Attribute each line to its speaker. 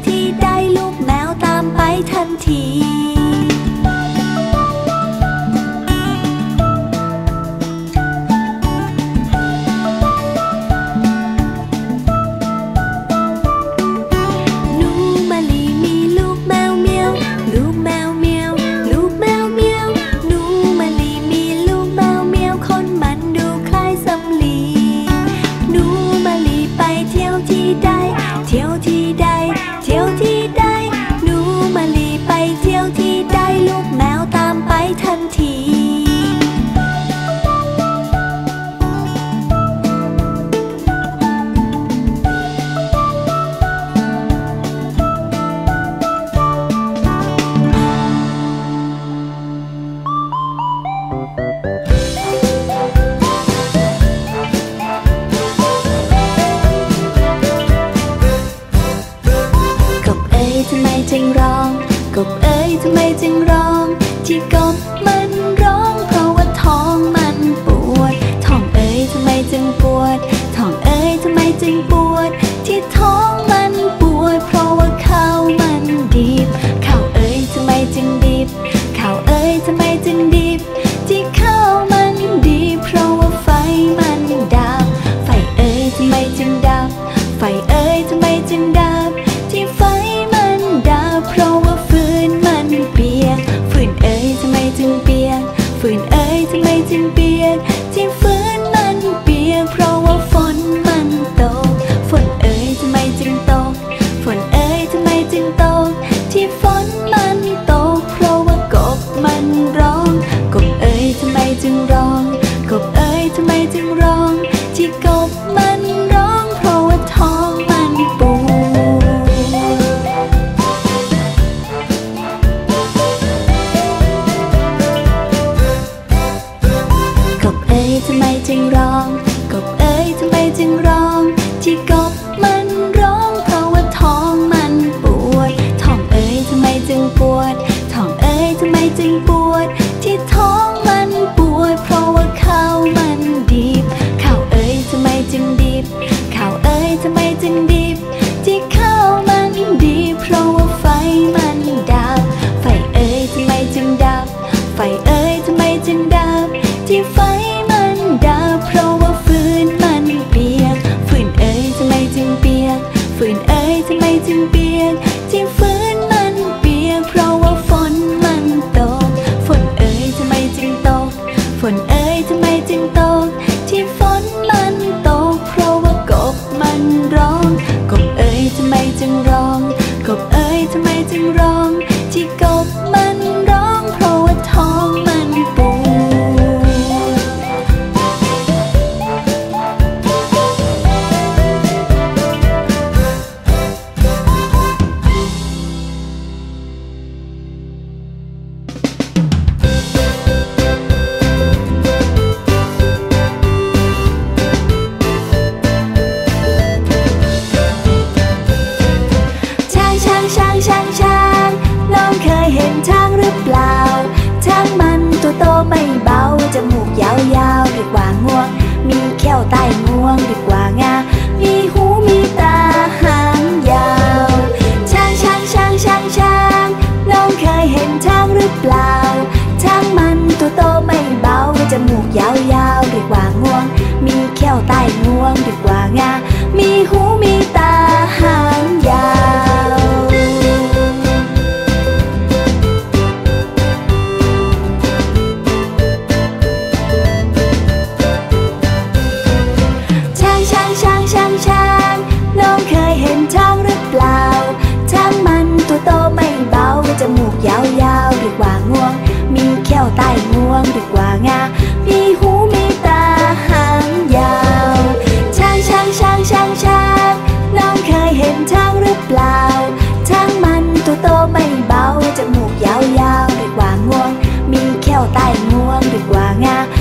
Speaker 1: ที่ใดลูกแมวตามไปทันทีจึงร้องกบเอ๋ยทำไมจึงร้องที่กบมันร้องเพราะว่าท้องมันปวดท้องเอ๋ยทำไมจึงปวดท้องเอ๋ยทำไมจึงปวดที่ท้องมันปวดเพราะว่าข้าวมันดิบข้าวเอ๋ยทำไมจึงดิบข้าวเอ๋ยทำไมจึงดิบที่ข้าวมันดิบเพราะว่าไฟมันดับไฟเอ๋ยทำไมจึงดับไฟเอ๋ยทำไมจึงดับที่ไฟเพราะว่าฟืนมันเปียกฟืนเอ๋ยทำไมจึงเปียกฟืนเอ๋ยทำไมจึงเปียกที่ฟืนมันเปียกเพราะว่าฝนมันตกฝนเอ๋ยทำไมจึงตกฝนเอ๋ยทำไมจึงตกที่ฝนมันตกเพราะว่ากบมันร้องกบเอ๋ยทำไมจึงร้องกบเอ๋ยทำไมจึงร้องที่กบมันร้องเพราะว่าท้องมันปวดทำไมจึงร้องกบเอ๋ยทำไมจึงร้องที่กบมันร้องเพราะว่าท้องมันปวดท้องเอ๋ยทำไมจึงปวดท้องเอ๋ยทำไมจึงปวดที่ท้องมันปวดเพราะว่าข้าวมันดิบข้าวเอ๋ยทำไมจึงดิบข้าวเอ๋ยทำไมจึงดิบที่ข้าวมันดิบเพราะว่าไฟมันดับไฟเอ๋ยทำไมจึงดับไฟเอ๋ยทำไมจึงดับที่ไฟดับเพราะว่าฟืนมันเปียกฟืนเอ๋ยทำไมจึงเปียกฟืนเอ๋ยทำไมจึงเปียกที่ฟืนมันเปียกเพราะว่าฝนมันตกฝนเอ๋ยทำไมจึงตกฝนเอ๋ยทำไมจึงตกที่ฝนมันตกเพราะว่ากบมันร้องกบเอ๋ยทำไมจึงร้องกบเอ๋ยทำไมจึงร้องที่กบมันร้องเพราะว่าท้องมันปวดน้องเคยเห็นช้างหรือเปล่าช้างมันตัวโตไม่เบาจมูกยาวๆดีกว่างวงมีแก้วใต้งวงดีกว่างามีหูมีตาหางยาวช้างน้องเคยเห็นช้างหรือเปล่าช้างมันตัวโตไม่เบาจมูกยาวๆดีกว่างวงมีแก้วใต้งวงดีกว่างามีหูมีตาหางยาวน้องเคยเห็นช้างหรือเปล่าช้างมันตัวโตไม่เบาจมูกยาวๆดีกว่างวงมีแก้วใต้งวงดีกว่างามีหูมีตาหางยาวช้างน้องเคยเห็นช้างหรือเปล่าช้างมันตัวโตไม่เบาจมูกยาวๆดีกว่างวงมีแก้วใต้งวงดีกว่างา